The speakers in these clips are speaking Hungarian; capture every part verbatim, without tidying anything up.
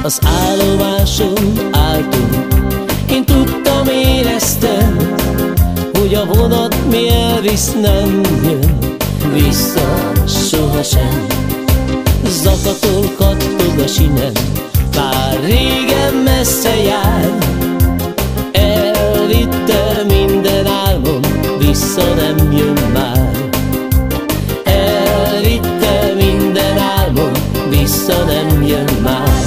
az állomáson álltunk. Én tudtam, éreztem, hogy a vonat mi elvisz, nem jön vissza sohasem. Zakatol, kattog a sinem, már régen messze jár. Elvitte minden álmom, vissza nem jön már. Elvitte minden álmom, vissza nem jön már.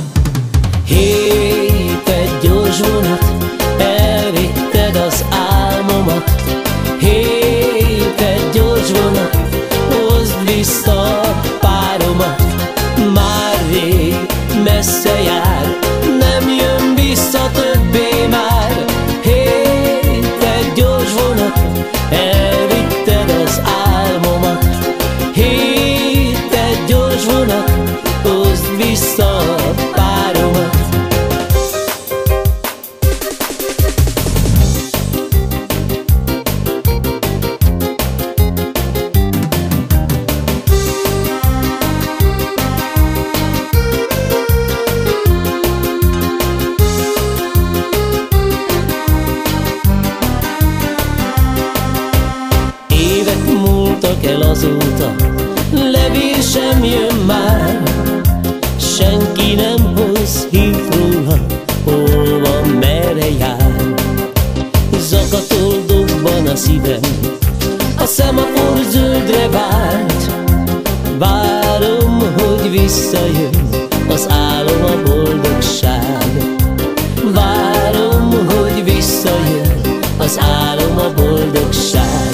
Hé, te gyors vonat, elvitted az álmomat. Hé, te gyors vonat, hozd vissza a páromat. Már rég messze jár, nem jön vissza többé már. Hé, te gyors vonat, elvitted az álmomat. Hé, te gyors vonat, hozd vissza a páromat. El azóta, levél sem jön már, senki nem hoz hírt róla, hol van, merre jár. Zakatol, dobban a szívem, a szemafor zöldre vált. Várom, hogy visszajön az álom, a boldogság. Várom, hogy visszajön az álom, a boldogság.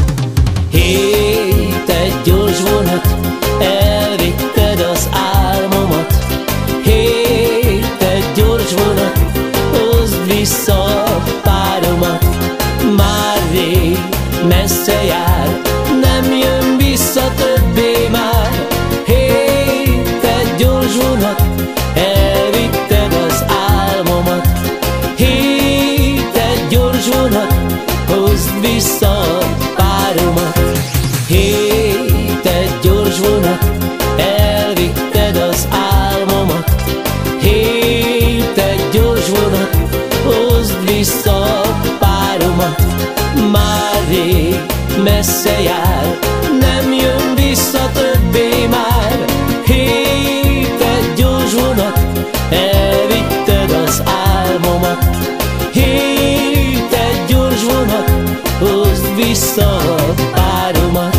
Hé, te gyors vonat, elvitted az álmomat. Hé, te gyors vonat, hozd vissza a páromat. Már rég messze jár, nem jön vissza többé már. Hé, te gyors vonat, elvitted az álmomat. Hé, te gyors vonat, hozd vissza a páromat. Hé, te gyors vonat, elvitted az álmomat. Hé, te gyors vonat, hozd vissza a páromat. Már rég messze jár, nem jön vissza többé már. Hé, te gyors vonat, elvitted az álmomat. Hé, te gyors vonat, hozd vissza a páromat.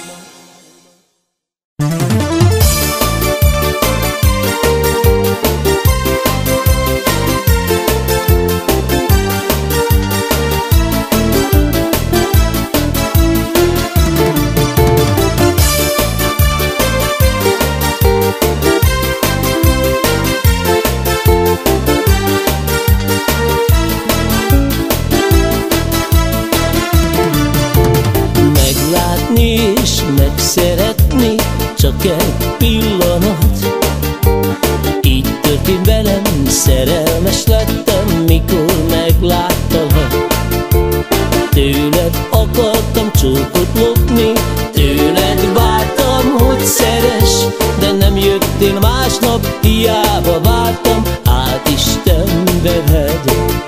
Meglátni és megszeretni csak egy pillanat. Így történt velem, szerelmes lettem, mikor megláttalak. Tőled akartam csókot lopni, tőled vártam, hogy szeress, de nem jöttél másnap, hiába vártam, át Isten veled.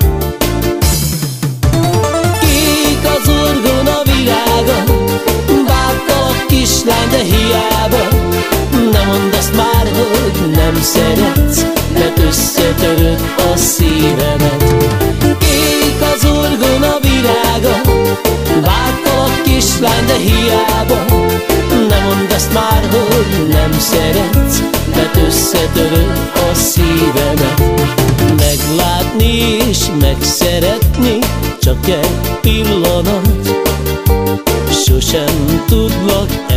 Kék az orgona virága, vártalak kislány, de hiába. Nem mondd azt már, hogy nem szeretsz, mert összetöröd a szívemet. Kék az orgona virága, vártalak kislány, de hiába. Nem mondd azt már, hogy nem szeretsz, mert összetöröd a szívemet. Meglátni és megszeretni csak egy pillanat, sosem tudlak